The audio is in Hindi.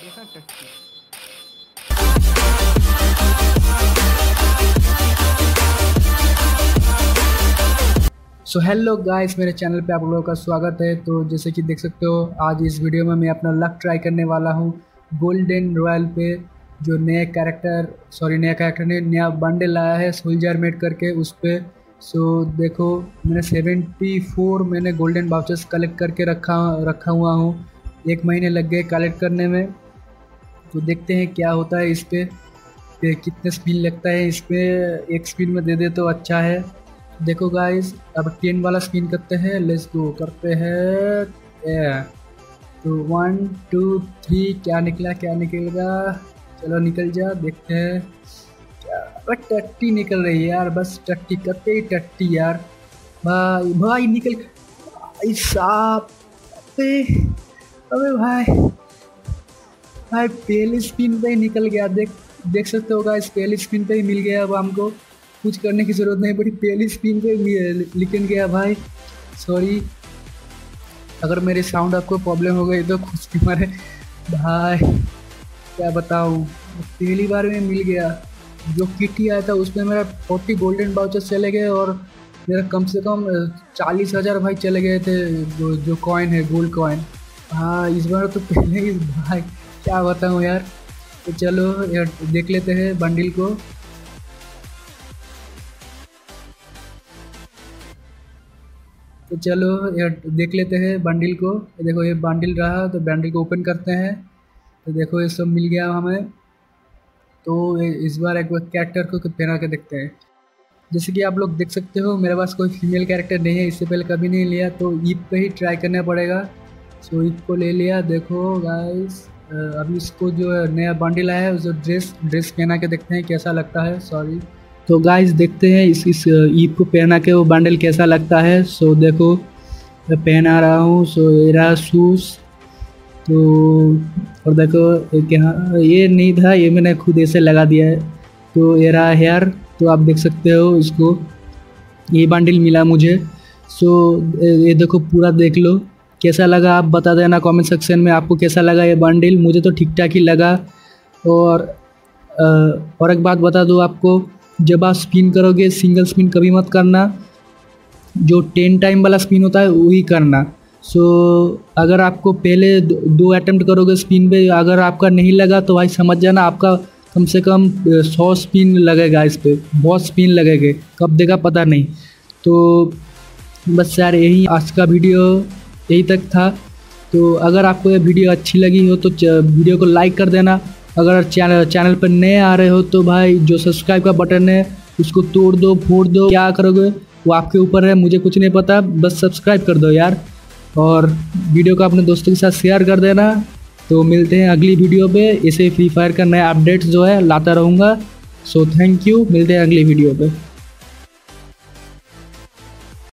देखा टट्टी। सो हेलो गाइस, मेरे चैनल पे आप लोगों का स्वागत है। तो जैसे कि देख सकते हो, आज इस वीडियो में मैं अपना लक ट्राई करने वाला हूँ गोल्डन रॉयल पे। जो नया कैरेक्टर ने नया बंडल आया है सोल्जर मेट करके उस पर। सो देखो, मैंने 74 मैंने गोल्डन वाउचर्स कलेक्ट करके रखा हुआ हूँ। 1 महीने लग गए कलेक्ट करने में। तो देखते हैं क्या होता है इस पे कितने स्पिन लगता है इस पे। एक स्पिन में दे दे तो अच्छा है। देखो गाइस, अब 10 वाला स्पिन करते हैं। लेट्स गो करते हैं। तो 1 2 3 क्या निकलेगा। चलो निकल जा, देखते हैं क्या। बट टट्टी निकल रही है यार, बस टट्टी करते ही टट्टी यार। भाई भाई निकल भाई साहब। अबे अबे भाई भाई पहले स्पिन पे ही निकल गया। देख सकते हो गाइस, पहली स्पिन पे ही मिल गया। अब हमको कुछ करने की ज़रूरत नहीं पड़ी, पहली स्पिन पे निकल गया भाई। सॉरी अगर मेरे साउंड आपको प्रॉब्लम हो गई तो कुछ भी मारे भाई, क्या बताऊँ। पहली बार में मिल गया। जो किटी आया था उसमें मेरा 40 गोल्डन वाउचर्स चले गए और मेरा कम से कम 40,000 भाई चले गए थे। जो कॉइन है गोल्ड कॉइन। हाँ इस बार तो पहले ही भाई, क्या बताऊँ यार। तो चलो यार देख लेते हैं बंडल को। तो चलो यार देख लेते हैं बंडल को। देखो ये बंडल रहा, तो बंडल को ओपन करते हैं। तो देखो ये सब मिल गया हमें। तो इस बार एक बार कैरेक्टर को पहना के देखते हैं। जैसे कि आप लोग देख सकते हो, मेरे पास कोई फीमेल कैरेक्टर नहीं है, इससे पहले कभी नहीं लिया, तो ईप पे ही ट्राई करना पड़ेगा। सो ईप को ले लिया। देखो गाइस, अभी इसको जो नया बंडल आया है उस ड्रेस पहना के देखते हैं कैसा लगता है। सॉरी। तो गाइस देखते हैं इस ईप को पहना के वो बंडल कैसा लगता है। सो देखो मैं पहना रहा हूँ। सो ये रहा शूज़। तो और देखो यहाँ ये नहीं था, ये मैंने खुद ऐसे लगा दिया है। तो ये रहा हेयर। तो आप देख सकते हो इसको, ये बंडल मिला मुझे। सो ये देखो पूरा देख लो, कैसा लगा आप बता देना कमेंट सेक्शन में। आपको कैसा लगा ये बंडल? मुझे तो ठीक ठाक ही लगा। और एक बात बता दो आपको, जब आप स्पिन करोगे सिंगल स्पिन कभी मत करना, जो 10 टाइम वाला स्पिन होता है वही करना। सो अगर आपको पहले दो अटेम्प्ट करोगे स्पिन पे, अगर आपका नहीं लगा तो भाई समझ जाना आपका कम से कम 100 स्पिन लगेगा इस पर। बहुत स्पिन लगेंगे, कब देगा पता नहीं। तो बस यार यही आज का वीडियो यही तक था। तो अगर आपको ये वीडियो अच्छी लगी हो तो वीडियो को लाइक कर देना। अगर चैनल पर नए आ रहे हो तो भाई जो सब्सक्राइब का बटन है उसको तोड़ दो फोड़ दो, क्या करोगे वो आपके ऊपर है, मुझे कुछ नहीं पता, बस सब्सक्राइब कर दो यार। और वीडियो को अपने दोस्तों के साथ शेयर कर देना। तो मिलते हैं अगली वीडियो पे, ऐसे फ्री फायर का नया अपडेट्स जो है लाता रहूँगा। सो थैंक यू, मिलते हैं अगली वीडियो पे।